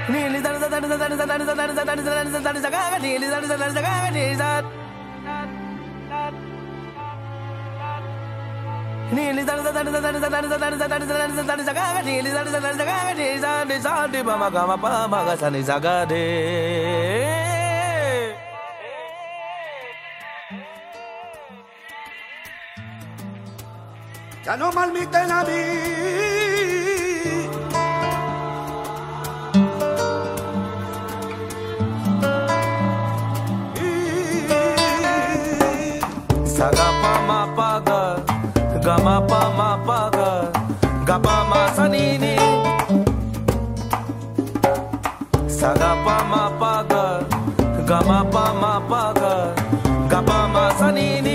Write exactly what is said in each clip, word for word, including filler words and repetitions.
Ya no malmiten a mí. Sagapa ma paga, gama pa ma paga, gapa ma sanini. Sagapa ma paga, gama pa ma paga, gapa ma sanini.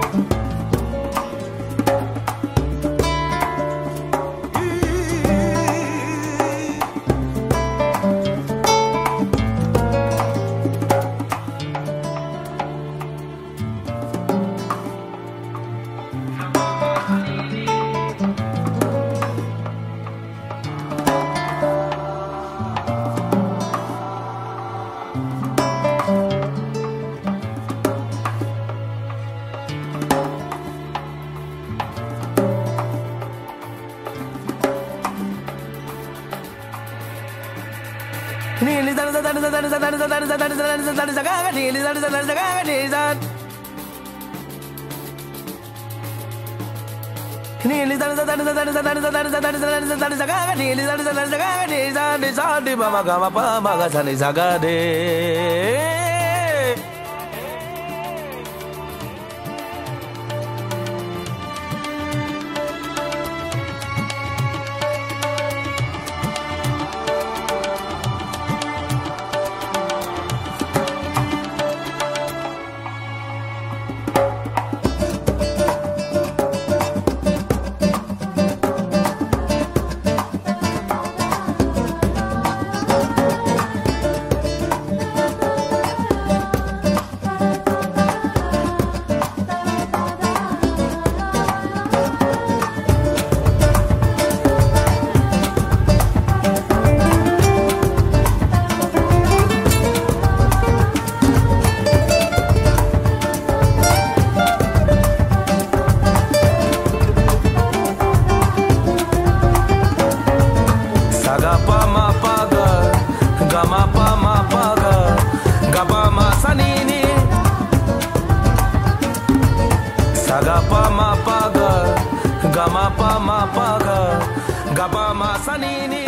Sagapa ma paga, gama pa ma paga, gapa ma sanini.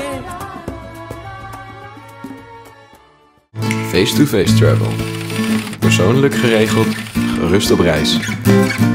Face-to-face travel. Persoonlijk geregeld, gerust op reis.